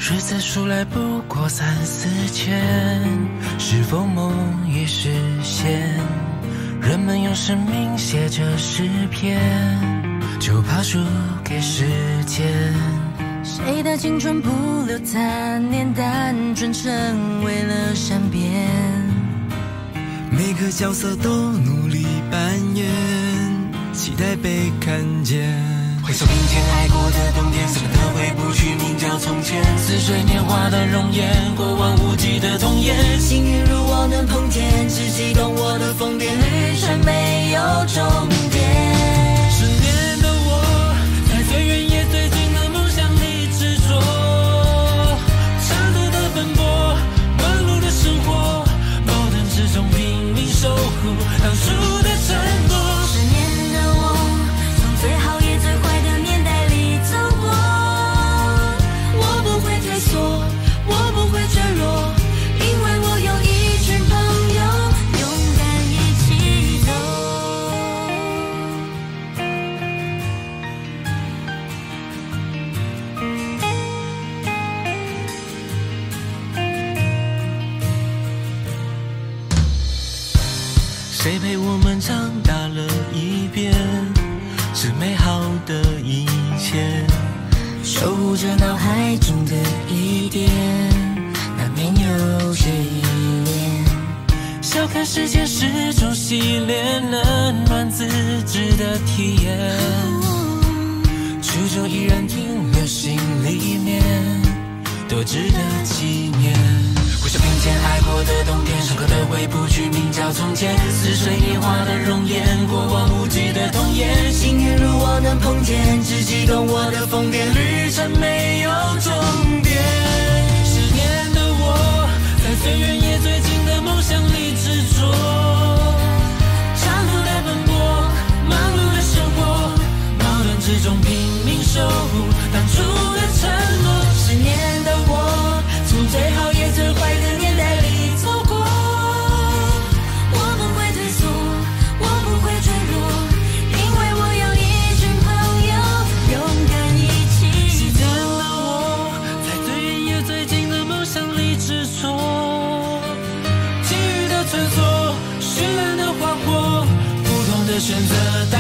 日子数来不过3、4千，是否梦已实现？人们用生命写着诗篇，就怕输给时间。谁的青春不留残念，单纯成为了善变。 每个角色都努力扮演，期待被看见。 回首并肩爱过的冬天，什么都回不去，名叫从前。似水年华的容颜，过往无际的童颜。幸运如我能碰见，只激动我的疯癫，旅程没有终点。10年的我，在最远也最近的梦想里执着，长途的奔波，忙碌的生活，矛盾之中拼命守护当初的承诺。10年的我，从最好也最坏的年代里走过，我不会退缩，我不会坠落，因为我有一群朋友，勇敢一起走。谁陪我们长大了一遍？是美好的一切，守护着脑海中的一点，难免有些依恋。笑看世间是种洗练，冷暖自知的体验，初衷依然停留心里面，多值得纪念。回首并肩爱过的冬天，深刻的回不去，名叫从前。似水年华的容颜，过往无际的童颜。幸运如我能碰见，只激动我的疯癫，旅程没有终点。10年的我，在最远也最近的梦想里执着，长途的奔波，忙碌的生活，矛盾之中拼命守护当初的承诺。10年的我，从最好也最坏的年代里走过，我不会退缩，我不会坠落，因为我有一群朋友，勇敢一起走。10年的我，在最远也最近的梦想里执着，际遇的穿梭，绚烂的划过，不同的选择。